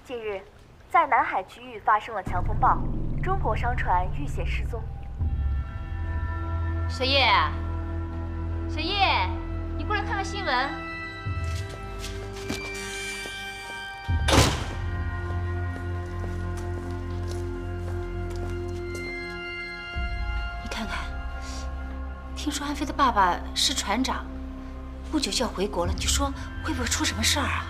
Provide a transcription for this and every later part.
近日，在南海区域发生了强风暴，中国商船遇险失踪。 小叶，小叶，你过来看看新闻。你看看，听说安飞的爸爸是船长，不久就要回国了，你说会不会出什么事儿啊？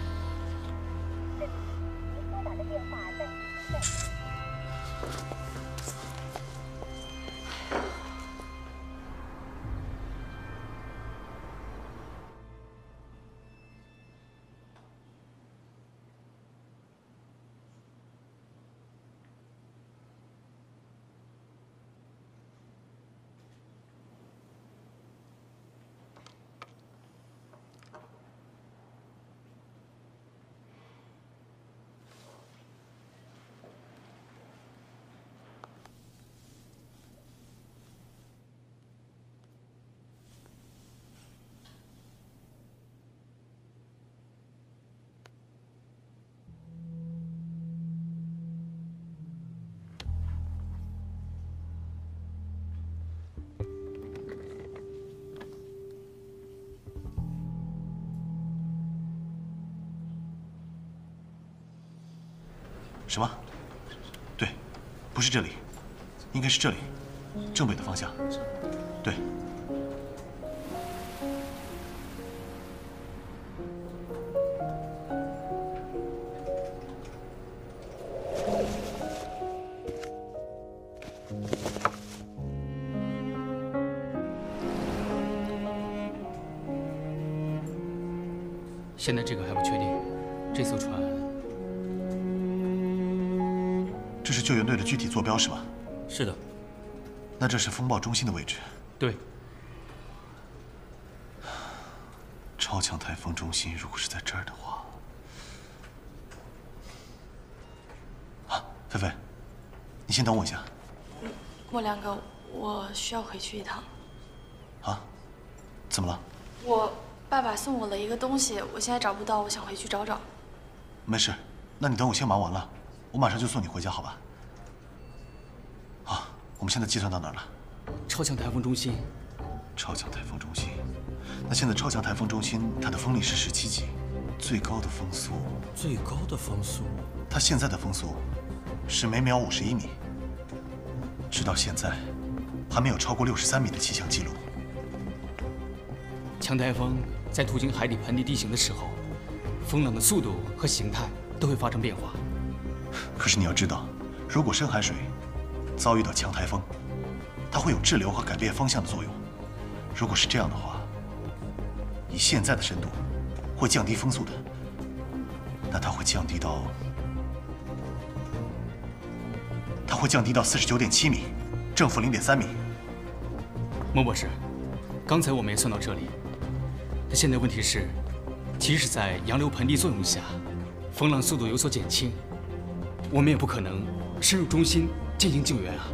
什么？对，不是这里，应该是这里，正北的方向。对。 现在这个还不确定，这艘船。 这是救援队的具体坐标是吧？ 是的。 那这是风暴中心的位置。 对。 超强台风中心如果是在这儿的话，啊，菲菲，你先等我一下。 莫良哥，我需要回去一趟。 啊？怎么了？ 我爸爸送我了一个东西，我现在找不到，我想回去找找。 没事，那你等我先忙完了。 我马上就送你回家，好吧？好，我们现在计算到哪儿了？ 超强台风中心。 超强台风中心。那现在超强台风中心它的风力是17级，最高的风速。 最高的风速？ 它现在的风速是每秒51米，直到现在还没有超过63米的气象记录。 强台风在途经海底盆地地形的时候，风浪的速度和形态都会发生变化。 可是你要知道，如果深海水遭遇到强台风，它会有滞留和改变方向的作用。如果是这样的话，以现在的深度，会降低风速的。那它会降低到49.7米，正负0.3米。 莫博士，刚才我们也算到这里。但现在问题是，即使在洋流盆地作用下，风浪速度有所减轻。 我们也不可能深入中心进行救援啊！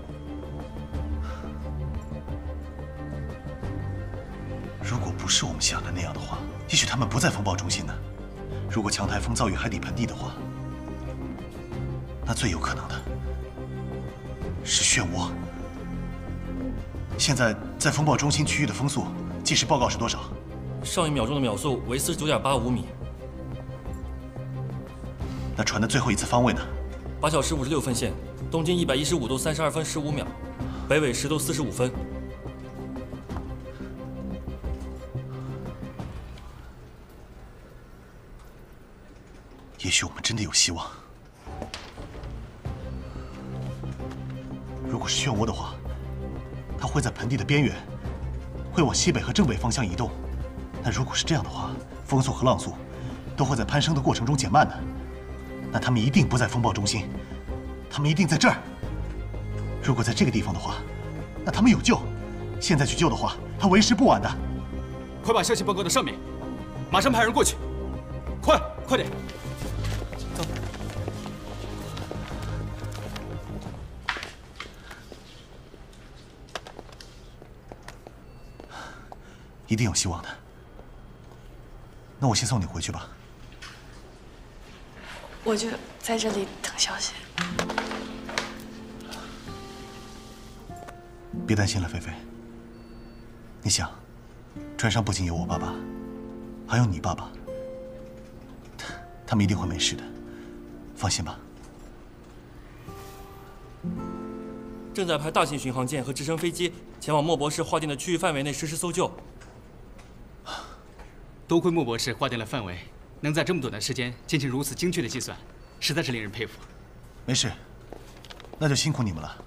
如果不是我们想的那样的话，也许他们不在风暴中心呢。如果强台风遭遇海底盆地的话，那最有可能的是漩涡。现在在风暴中心区域的风速计时报告是多少？ 上1秒钟的秒速为49.85米。 那船的最后一次方位呢 ？8小时56分线，东经115度32分15秒，北纬10度45分。 也许我们真的有希望。如果是漩涡的话，它会在盆地的边缘，会往西北和正北方向移动。那如果是这样的话，风速和浪速都会在攀升的过程中减慢的。 那他们一定不在风暴中心，他们一定在这儿。如果在这个地方的话，那他们有救。现在去救的话，还为时不晚的。 快把消息报告到上面，马上派人过去。快点！走。 一定有希望的。那我先送你回去吧。 我就在这里等消息。 别担心了，菲菲。你想，船上不仅有我爸爸，还有你爸爸，他们一定会没事的，放心吧。 正在派大型巡航舰和直升飞机前往莫博士划定的区域范围内实施搜救。 多亏莫博士划定了范围，能在这么短的时间进行如此精确的计算，实在是令人佩服。 没事，那就辛苦你们了。